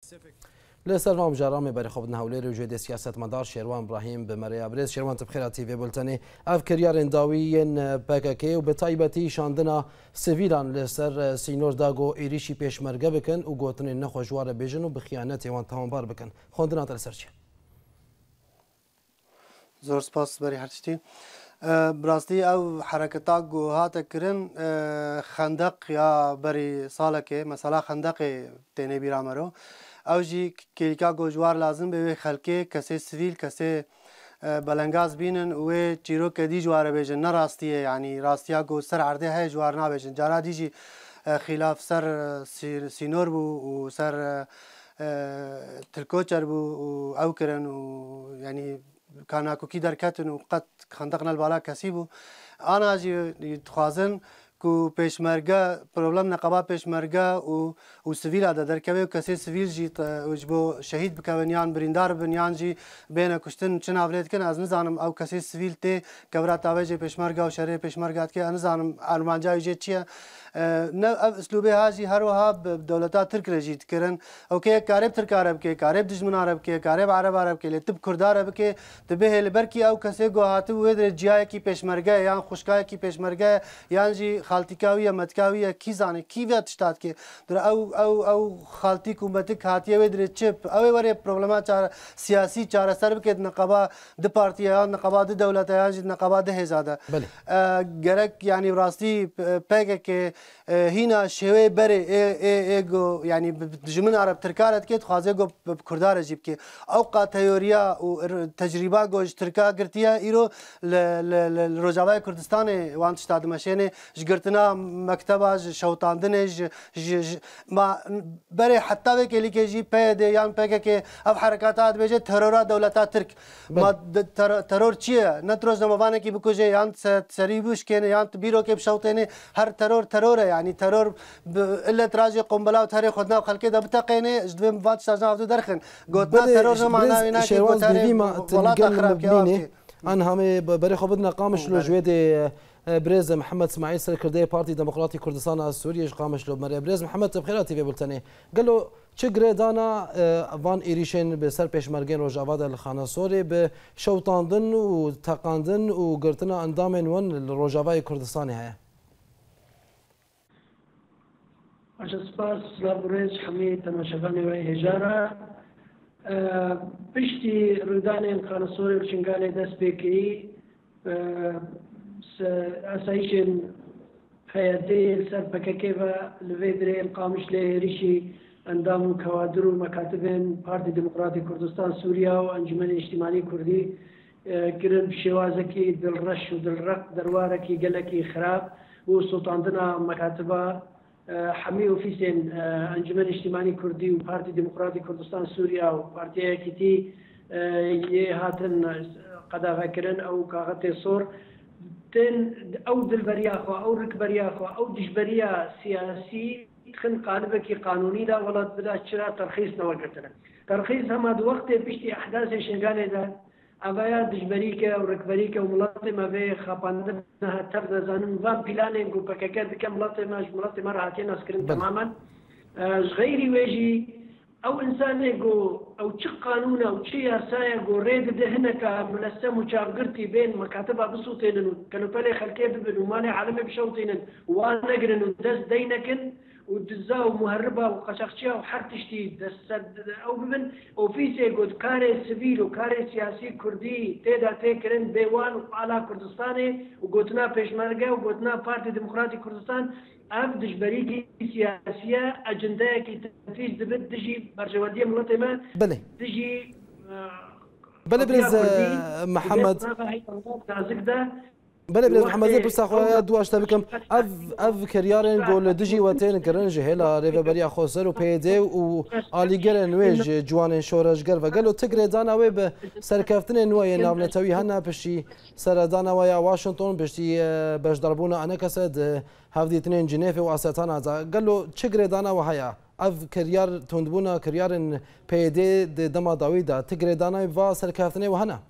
لسر ما مجرم برای خوب نهولی رجوع سیاست مدار شروان ابراهیم به مریا برز شروان تبخیرات تیوی بولتنی اف کریار انداویین پککی و به طایبتی شاندنا سویلان لسر سینور داگو ایریشی پیشمرگه بکن و گوتن نخوشوار بیجن و بخیانت وان تمام بکن خوندنا تلسر چه زور سپاس بری هرچی براستی او حرکتا گوهات کرن خندق یا بری سالکه مثلا خندق تینه بیرامرو او جی کلیکا گوجوار لازم به خلکه کسی سویل کسی بلنگاز بینن و چیرو کدی جوار بیجن نه راستیه یعنی راستیا گو سر عرضه های جوار نبیجن جارا دیجی خلاف سر سینور بو و سر تلکوچر بو و او کرن و یعنی كان كوكي دركاتن وقد خندقنا البالا كسيبو انا اجي خوازن کو پیشمرگه پروبلم نقابه پیشمرگه و سویل اده در که کسی سویل جی وجبو شهید بکونیان بریندار بنیان جی بین کشتن چن اولید کن از نزانم او کسی سویل تی کبرات اوجه پیشمرگه و شهر پیشمرگات که نزانم ارمانجای جی چیه نه اسلوبه هاجی هر وها دولتات ترک رجید کرن اوکی کارب ترک عرب که کارب دشمن عرب که کارب عرب که لتب کرد عرب که تبه لبرکی او کسی گوهاته و در جای کی پیشمرگه یا خوشکای کی پیشمرگه یان جی خالتیکاویه متکاویه کی زانه کی وقت شتات که در او خالتی حکومت کاتیه و در چپ او وره پروبلمات سیاسی چاره سر بکد نقابه د پارتیان نقابه د دولتیان جی نقابه ده هزاده گرک یعنی راستی پگه که هنا شوي بري ايجو يعني بجمن عرب تركارت كي تخازي جو بكردار جيب كي اوقا تيوريا وتجربه جوج تركا قرتيا ايرو لروجاوي كردستان وانت شتاد مشينه جقرتنا مكتبه شوطاندنه ما بري حتى بك اللي كيجي بيد يعني بك كي اف حركات بيجي ترورا دولتات ترك ما ترور چيه نتروز نمبانه كي بكوجي يعني سريبوش كين يعني بيرو كي بشوطينه هر ترور يعني ترور الا تراجي قنبله وتاريخ خدنا وخلكي ده بتقيني جدوم فات شجاع عبد درخن قلنا ترور معنا هنا كي ولا تخرب كي ان هم بري خبدنا قامش لو جويدي بريز محمد اسماعيل سركردي بارتي ديمقراطي كردستان السوري قامش لو مريا بريز محمد بخيراتي في بلتني قال له چگره دانا وان ایریشن به سر پیشمرگین روجاواد الخانه سوری به شوطاندن و تقاندن و گرتن اندام ون روجاوای کردستانی هست سپاس لابریز حمید تماشاگانی و هجاره پشتی رودان خانه سوری و چنگال دست بکی اسایشن حیاتی سر پککی و لویدری القامش لهریشی اندام كوادر ومكاتب بارتي ديمقراطي كردستان سوريا وانجمن اجتماعي كردي قرب شوازكي دلرش ودلرق درواركي قلكي خراب وسلطاندنا مكاتبه حمي وفيسين انجمن اجتماعي كردي وبارتي ديمقراطي كردستان سوريا وبارتي كيتي هاتن قدا فكرن او كاغتي صور تن او دلبرياخو او ركبرياخو او دجبريا سياسي خن قالبك قانوني دا ولا بدا شرا ترخيص نوقتنا ترخيص هم هذا وقت بيشتي احداث شنغالي دا ابايا دجبريكا وركبريكا وملاطمه به خباندها تبدا زانن فان بلانينغ وبكاكات كم ملاطمه راحتين اسكرين تماما غيري ويجي او انسان يقول او تش قانون او تش ياسايا يقول ريد دهنك ملسم وشاغرتي بين مكاتبها بصوتين كانوا بالي خلكيه ببن وماني عالمي بشوطين وانا قرن ودز دينكن ودزاو مهربه وقشخشيه وحرتشتي او ببن اوفيسي يقول كاري سيفيل وكاري سياسي كردي تيدا تيكرن ديوان وعلى كردستاني وقوتنا بيشمرقه وقوتنا بارتي ديمقراطي كردستان اف دجبريكي سياسيه اجنداكي تنفيذ دبت دجي برجواديه ملطمه بلي دجي بلي بريز محمد بله بريز محمد زي بس اخويا دواش تبكم اف كريارن قول دجي وتين كرنج هلا ريفا بريا خوسر و بيدي و اليجرن ويج جوان شورجگر وقالو تگري دانا وي به سركفتن نوي ناونتوي هنا بشي سردانا ويا واشنطن بشي باش ضربونا انا كسد هافدي اثنين جنيف واساتانا قالو تگري دانا وهيا اف كريار تندبونا كريارن بيدي دما داويدا تگري دانا و سركفتن وهنا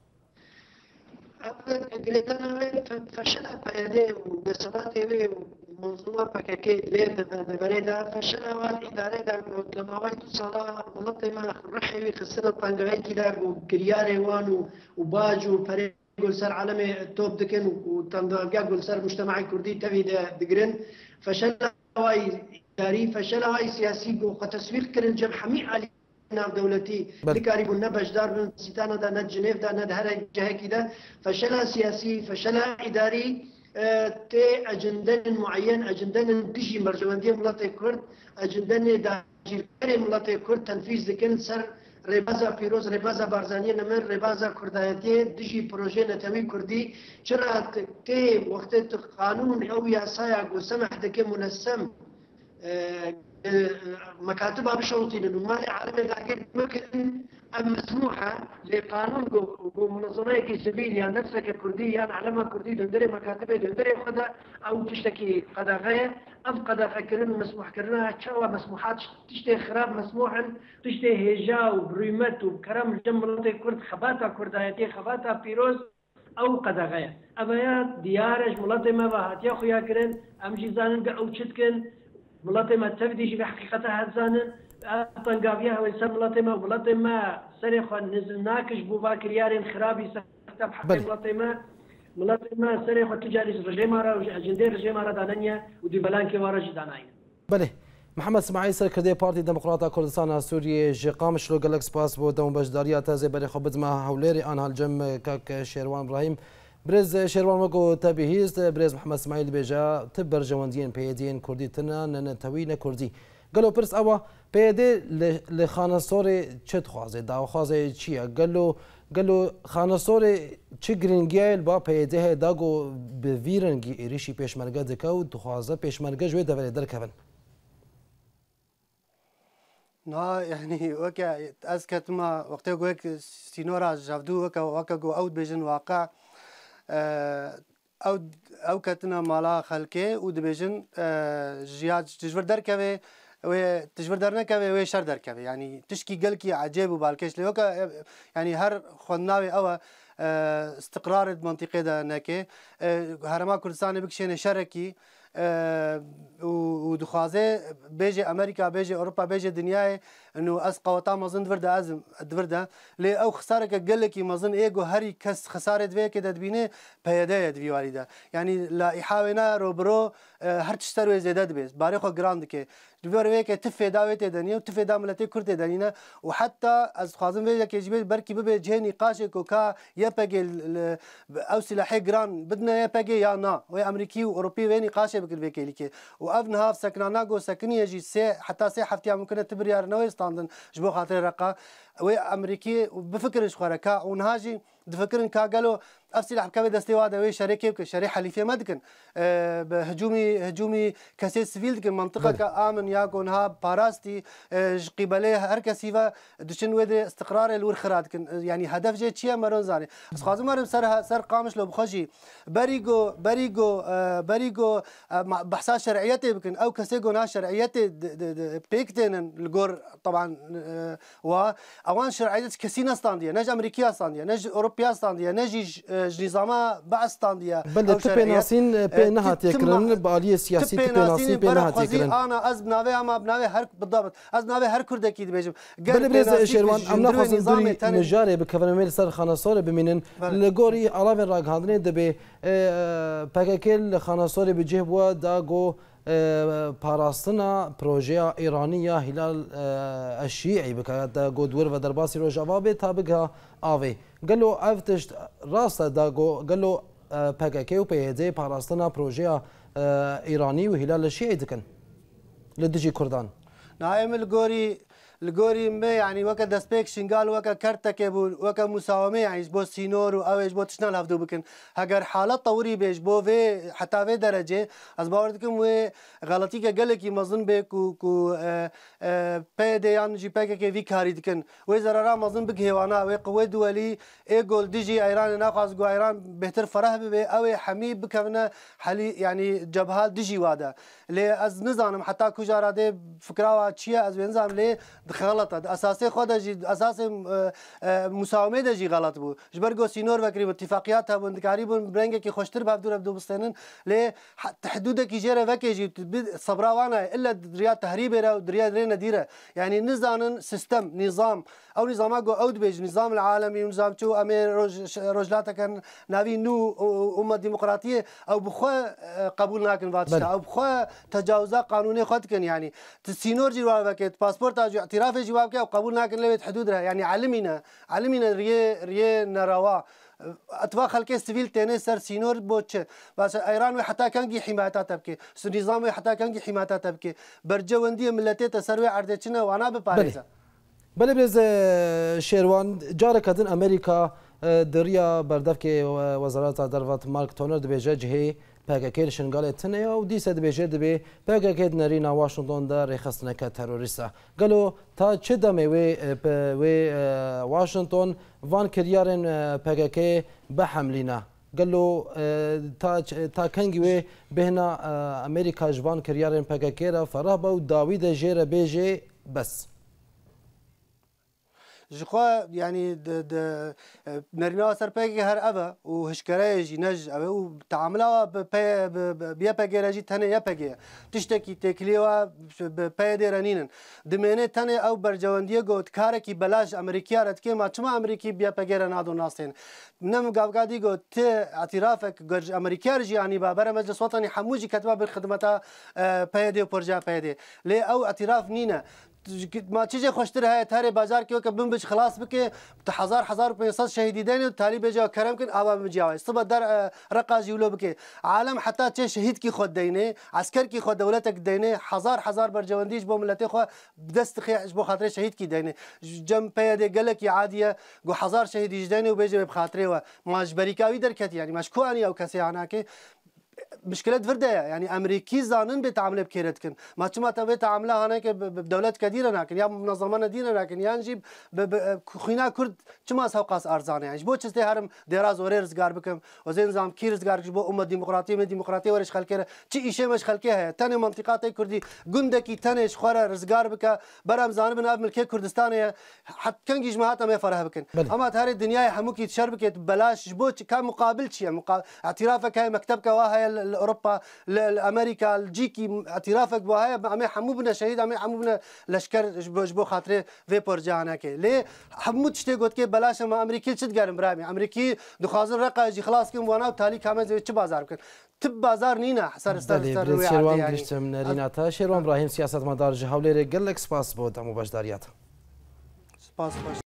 قلت أنا فشل بيدي وبصفاتي منظومة بكاكي ليه ببريدة فشلها والإدارة دا لما وقت صلاة منطقة ما رحي خسرت طنقعي كده وكرياري وان وباج وفريق قول سر عالمي توب دكن وتنقع قول سر مجتمعي كردي تبي دقرن فشلها واي إداري فشلها واي سياسي وتصوير كرن جم حمي علي نام دولتي ذكاري بنا بجدار من سيتانا دا ند جنيف دا ند هر جهة كده فشلها سياسي فشلها إداري تي أجندن معين أجندن تجي مرجواندية ملاتي كرد أجندن داجير ملاتي كرد تنفيذ ذكن سر ربازا فيروز ربازا بارزانية نمر ربازا كردايتي دجي بروجي نتوي كردي شرا تي وقت قانون أو ياسايا وسمح دكي منسم مكاتبها بشروطي لأنه ما عالم لكن ممكن مسموحة لقانون منظمة سبيلية نفسك كردية علمها كردي دندري مكاتبة دندري قدا أو تشتكي قدا غير أم قدا فكرن مسموح كرنا شوا مسموحات تشتي خراب مسموحا تشتي هجا وبريمت وكرم الجملة كرد خباتا كردايتي خباتا بيروز أو قدا غير أبيات ديارج ملطمة وهات يا خويا كرن أم جيزانن أو تشتكن ملطمة تبديش بحقيقتها هزانن طنقابيها ويسم ملطمة وملطمة سريخا نزل ناكش بوبا كريارين خرابي سكتب حقي ملطمة سريخا تجاري رجيمارا وأجندير رجيمارا دانانيا ودي بلانكي وارج داناين بله محمد اسماعیل سرکرده پارتی دموکرات کردستان سوریه جقام شلو گلک سپاس بود دوم بجداریا تازه برای خبز ما حولری آن هالجم کاک شیروان ابراهیم برز شیروان وگو تبیهیست برز محمد اسماعیل بیجا تبر جواندین پیدین کردی تنا نن توی کردی قالوا برس أوا بيدي لخانصوري چت خوازه داو خوازه چیه قالوا خانصوري چه گرنگیل با بيدي داگو به ویرنگی ایریشی پیشمرگه دکو دخوازه پیشمرگه جوی دوری درکبن نا يعني وكا أسكت ما وقتها قويك سينورا جافدو وكا قو أود بيجن واقع أو كتنا مالا خلكي ودبيجن جياد تجبر دركبه وتجبر درنا كبه وشر دركبه يعني تشكي قلكي عجيب وبالكش ليوكا يعني هر خناوي أو استقرار المنطقة ده نكى هرما كردستان بكشين شركي ودخوازه بيجي امريكا بيجي اوروبا بيجي دنياي انه اس قوتا مازن دورده ازم دورده لي او خساره قالكي مازن ايجو هري كس خساره دوي كده دبينه بيدايه دوي والده يعني لا يحاولنا روبرو هر تشترو زيادات بس باريخو جراند كي دوي كي تفي داوته دنيا وتفي داملتي كرت دنينا وحتى از خازم بيجي كيجي بركي بيجي نقاش كوكا يبقى او سلاحي جران بدنا يبقى يا نا وي امريكي واوروبي وين نقاش بكل بكيليكي وابن هاف سكنانا جو سكنيه جي سي حتى سي حفتي ممكن تبريار نوي ستاندن جبو خاطر رقا وي امريكي بفكر شخركا ونهاجي دفكرن كا قالوا افسي حكايه دستيواده وي شركه شريحه حليفيه مدكن هجومي كاسي سيفيل دكن منطقه كامن ياكون ها باراستي قبله هركسيفا دشن ود استقرار الورخرات يعني هدف جي تشي مرون زاني خازم مرم سر قامش لو بخجي بريغو بحثا شرعيته بكن او كاسي قونا شرعيته بيكتن الجور طبعا و اوان شرعيته كسينا ستانديه نج امريكيه ستانديه نج اوروبيه ستانديه نج نظامها بعستانديا بل تبي ناسين بينها تكرن باليه سياسي تبي ناسين بينها تكرن انا ازبناوي اما بناوي هر بالضبط ازبناوي هر كردكي بيجم بل برز شيروان امنا خاص دوري نجاري بكفرميل سر خناصور بمنن لغوري علاوه راغ هادني دبي باكيل خناصور بجهبوا داغو باراستنا بروجيا ايرانيه هلال الشيعي بكاتا غودور ودرباسي روجافابي تابقها آوی قالوا افتشت راسته داغو قالوا باكاكي وبيدي باراستنا بروجيا ايراني وهلال الشيعي دكن لدجي كردان نايم الجوري ما يعني وكا دسبيك شنقال وكا كرتك وكا مساومه يعني بو سينور او ايش بو تشنال هفدو بكن هاگر حالات طوري بيش بو في حتى في درجه از باوردكم و غلطي قالكي مظن بك كو بيدي يعني جي باكا كي في كاري دكن و زرارا مظن بك هوانا و قوه دولي اي جول ديجي ايران ناقص جو ايران بهتر فرح به او حميد بكفنا حلي يعني جبهات ديجي وادا لي از نظام حتى كجارا دي فكراوا تشيا از نظام لي غلطه اساسي خود جي اساس مساومه ده جي غلط بو جبرگو سينور وكري اتفاقيات بندكاري بن برنگه کی خوشتر بابدور ابدو بستنن ل حدود کی جره وكي جي صبراوانا الا دريا تهريب را دريا درينا ديره يعني نظام سيستم نظام او نظام جو اود بيج نظام العالمي ونظام تو امير رجلاتا كان نافي نو امه ديمقراطيه او بخوا قبول ناكن فاتشتا او بخوا تجاوزات قانونيه خد كان يعني سينور جي وكيت باسبورت اعتراف جواب او قبول ناكن لبيت حدودها يعني علمنا ريه نراوا اتوا خلق سيفيل تاني سر سينور بوتش بس ايران حتى كان حمايتها تبكي نظام حتى كان حمايتها تبكي برجوندي ملتي تسروي عردتنا وانا بباريزا بله بلز شیروان جارك هدن امريكا دريا بردفك وزارات دروات مارك تونر دبيجه جهي PKK شنگال تنه و دیسه دبیجه دبی PKK نرینا واشنطن در رخصتنک تروریستا گلو تا چه دمه و واشنطن وان کریارن PKK به حملینا گلو تا کنگی و بهنا امریکا جوان کریارن PKK را فرابه و داوید جیر بیجه بس جخوا يعني نرينا سر باقي هر أبا وهشكراي جي نج أبا وتعاملوا بيا باقي راجي تاني يا باقي تشتكي تكليوا بيا ديرانين دمينه تاني أو برجواندية قوت كاركي بلاش أمريكيا ردكي ما تما أمريكي بيا باقي رنادو ناسين نم قاقادي قوت اعترافك قرج أمريكا رجي يعني بابر مجلس وطني حموجي كتبا بالخدمة بيا دي وبرجا بيا دي ليه أو اعتراف نينا ما تيجي خوشتر هاي تاري بازار كيو كبن بش خلاص بك حزار وبيصص شهيدي داني وتالي بيجا كرم كن ابا مجاوي صبا در رقا جولو بك عالم حتى تي شهيد كي خود دينه عسكر كي خود دولتك دينه حزار برجوانديش بو ملتي خو بدست خي بو خاطر شهيد كي دينه جم بيدي قالك يا عاديه جو حزار شهيد يجداني وبيجي بخاطره ماجبريكاوي دركت يعني مشكو اني او كسي عناكي مشكلة فردة يعني أمريكي زانن بتعامل بكيرت كن ما تما تبي تعاملها هناك بدولات كثيرة لكن يا منظمات دينا لكن يا نجيب خينا كرد تما سوقاس أرزانة يعني بو تشتي هرم دراز وريرز قار بكم وزين نظام كيرز قار بو أمة ديمقراطية ورش خلكها تي إشي مش خلكها تاني منطقات كردي جندكي تاني شخورة رزقار بك برام زانب من أب ملكي كردستان حتى كان جماعات ما يفرح بكن أما تهري الدنيا حموكي تشربك بلاش بو كان مقابل شيء اعترافك هاي مكتبك وهاي اوروبا لامريكا الجيكي اعترافك بوهاي عم حموبنا شهيد عم حموبنا لشكر جبو خاطري في برجانا كي ليه حمود تشتي قلت كي بلاش ما امريكي تشد قال برامي امريكي دخازن رقا يجي خلاص كم وانا وتالي كمان زي تش بازار كن تب بازار نينا حسر استر شيروان قشتم نريناتا شيروان ابراهيم سياسه مدار جهولي قال لك سباس بود مباشرات سباس